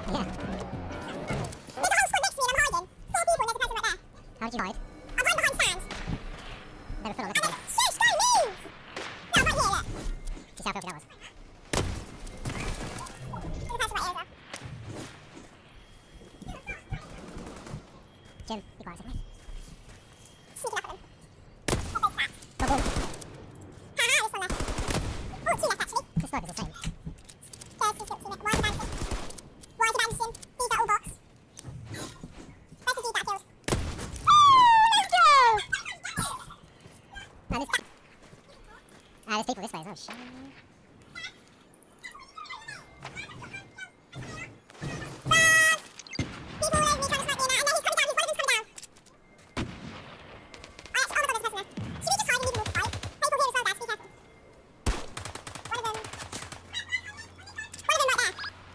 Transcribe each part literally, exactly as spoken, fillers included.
Yeah. There's a whole squad next to me and I'm hiding. Four people and there's a person right there. How did you hide? I'm hiding behind stands. They were full on And this then, shush, don't move! No, I'm right here, look. You see how filthy that was? There's a person right here as well. Jim, be quiet a second. Sneaking up at them. What big cat. Go, go. Haha, this one left. Oh, two left actually. This sniper's insane. There's two, two, two left. Why is he bouncing? Why is he bouncing? These are all bots. Where's the dude that I killed? Oh, let's go! And there's... Ah, there's people this way as well. Shit. People all over me trying to snipe me now. And then he's coming down. He's one of them's coming down. I actually, oh my god, there's a person there. Should we just hide and leave them all to fight? People here as well, guys. Be careful. One of them. One of them right there.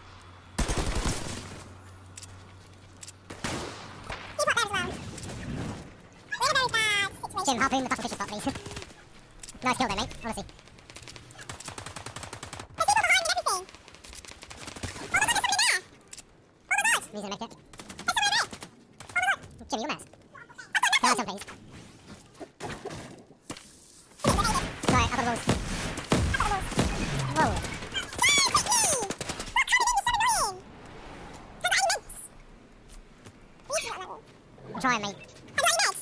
People up there as well. We're in a very bad situation. Jim, harpoon the fucking fishing spot, please. Nice kill though, mate. Honestly. There's people behind me and everything. Oh my god, there's somebody there. Oh my god. Reason to make it. There's someone there. Oh my god. Jimmy, you're mad. I've got Can I have nothing. some, please? Grenade, grenade. Sorry, I've got the walls. I've got the walls. Whoa. No, quickly! Stop coming in, you're so annoying. I've got any meds. We need to get level. I'm trying, mate. Have you got any meds?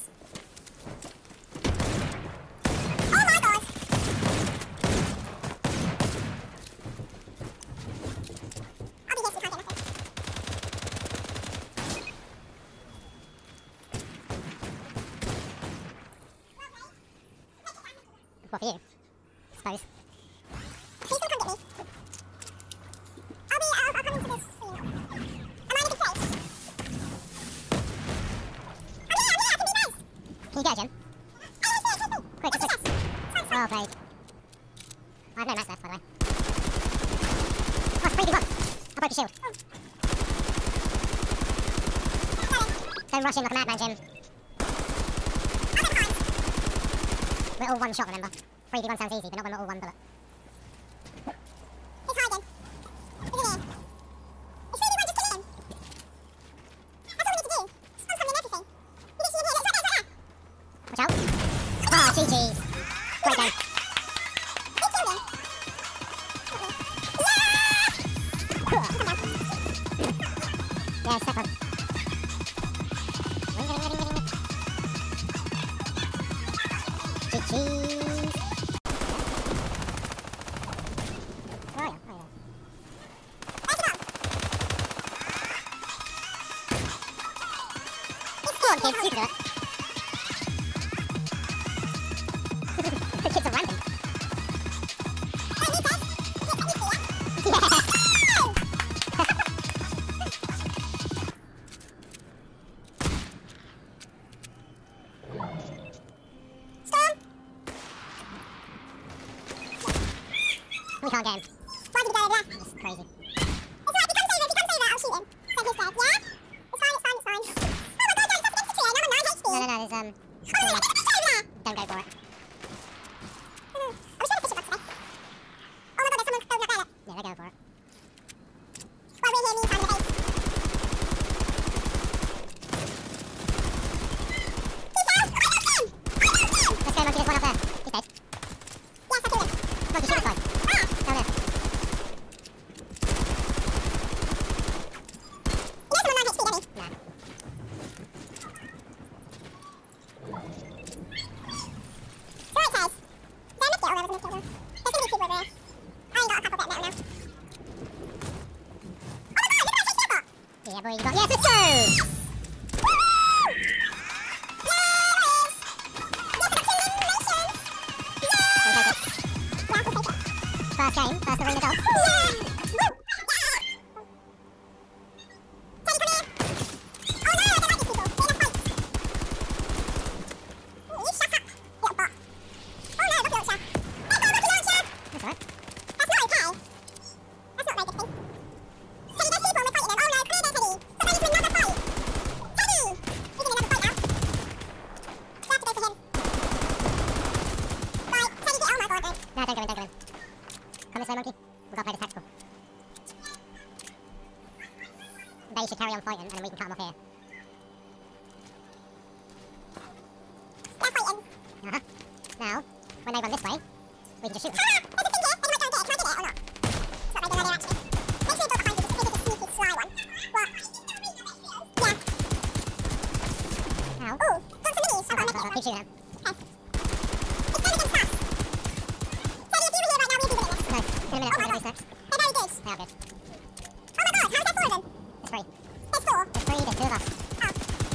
Oh my god. I'll be here so we can't get nothing. What for you? Suppose. Please don't come get me. I'll be, I'll, I'll come into this soon. Am I in a good place? I'm here, I'm here, I can do nice. Can you get it, Jim? Hey, hey, hey, hey, hey. Quick, What's quick. the chest? Sorry, sorry. Well played. I have no mats left, by the way. Oh, three v one. I broke your shield. Don't rush in like a madman, Jim. I'm behind. We're all one shot, remember? three v one sounds easy, but not when we're all one bullet. He's hiding. He's in here. It's three v one, just kill him. That's all we need to do. Someone's coming in everything. You can see him here. Look, it's right there, it's right there. Watch out. Ah, G G's. Great game. He killed him. Yeah! Come down. Yeah, step on. Ring, ring, ring, ring, ring. G G's. Where are you? Oh, Where's he gone? yeah. Go on, kids, you can do it. The kids are rampant. Oh, he says. You can't take me to, yeah? Yeah. Storm? We can't get him. Why did he go over there? That's crazy. It's alright, if he comes over, if he comes over, I'll shoot him. So he's dead, yeah? It's fine, it's fine, it's fine. Oh my god, guys, that's against the tree, and I'm on nine H P. No, no, no, there's, um... Oh, there's a big fish over there! Don't go for it. Oh, I wish we had a fishing box today. Oh my god, there's someone going up there, look. Yeah, they're going for it. Well, we're here, meantime, in the base. Peace out! Oh, I lost him! I lost him! Let's go, Monkey, there's one up there. He's dead. Yes, I killed him. Monkey, shoot this guy. Ah! Down there. He has him on nine H P, doesn't he? Nah. So it says. Is there a medkit? Oh, there was a medkit as well. There's gonna be people over here. I ain't got a couple bit of metal now. Oh my god, look at that H P I've got! Yeah, boy, you got... Yes, let's go! Woo! There it is! Yes, I got two eliminations! We'll take it. Yeah, we'll take it. First game, first arena goal. Yeah! Woo! Yeah! Teddy, come here! Oh no, I don't like these people. They're enough fights. You shut up, little bot. Oh no, rocket launcher. There's no rocket launcher! That's alright. That's not okay. That's not a very good thing. Teddy, there's people and we're fighting them. Oh no, come here then, Teddy. Stop going into another fight. Teddy! He's in another fight now. We have to go for him. Right, Teddy, get... Oh my god, no. No, don't go in, don't go in. Come this way, Monkey. We've got to play this tactical. We can just shoot Come them. on! There's a thing here. They might go and get it. Can I get it or not? It's not very good idea, actually. Make sure you go behind you, because it's a sneaky, sly one. What? Yeah. Ow. Ooh, got some minis. I've got a Keep medkit. shooting them. Okay. It's them against us. Teddy, if you were here right now, we'd be winning this. No, in a minute, Oh I'm my gonna do god. this next. They're very good. They are good. Oh my god, how is there four of them? It's three. There's four. There's three, there's two of us. Oh.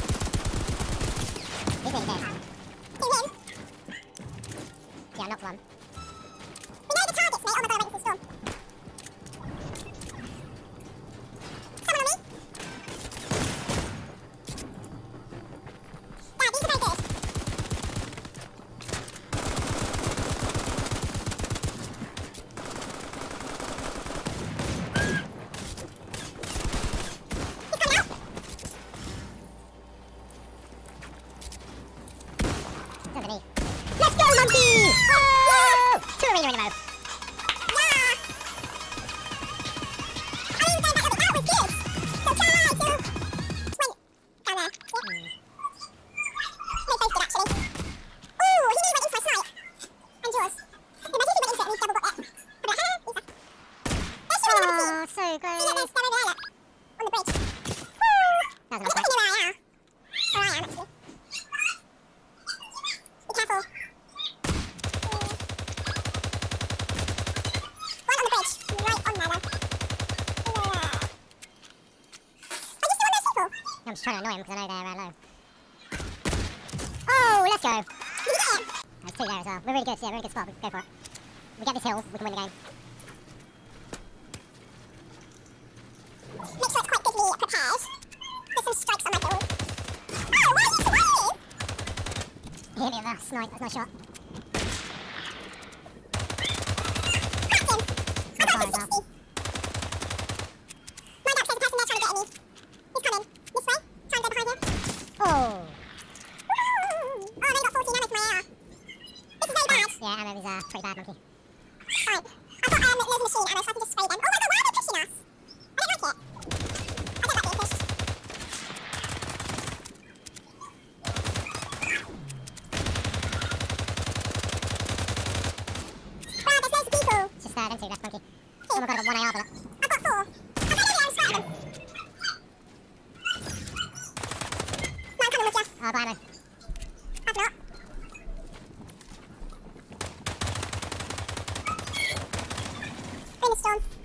He's nearly dead. You win. Yeah, I knocked one. We know the targets, mate. Oh my god, I went into the storm. Someone on me? Yeah, these are very good. He's coming out. It's underneath. Let's go, monkey! Oh! Two arena in a row. Yeah. I mean, that, that, that was good. So try to win down there. See? No place good, actually. Ooh, he nearly went in for a snipe. And yours. No, my sister went into it and he's double got it. I'm like, ah, Lisa. There's someone on the team. Oh, so See, close. look, there's, they're over there, look. On the bridge. Woo. That I was a think nice they know where I am. Where I am, actually. Be careful. Right on the bridge. Right on there, though. Yeah. Are you still on those people? I'm just trying to annoy him because I know they're uh, low. Oh, let's go. Did you get him? There's two there as well. We're really good, yeah, really good spot. Go for it. We get this hill, we can win the game. Make sure it's quite goodly prepared. There's some strikes on my build. Oh, why are you surviving? He hit me with a snipe, that's a nice shot. Cracked him. I got Fire him as sixty. Mind out, there's a person there trying to get at me. He's coming. This way. Try and go behind him. Oh! Oh, they've got fourteen ammo for my A R. This is very bad. Yeah, ammo is uh, pretty bad, monkey. Alright. I've got um, loads of machine ammo, so I can just spray them. Oh my god, why are they pushing us? I don't like it. I don't like being pushed. Wow, there's loads of people. It's just uh, them two left, monkey. Oh my god, I've got one A R bullet. I've got four. I've got any arrows for them. No, I'm coming with you. Oh, I've got ammo. I've not. We're in the storm.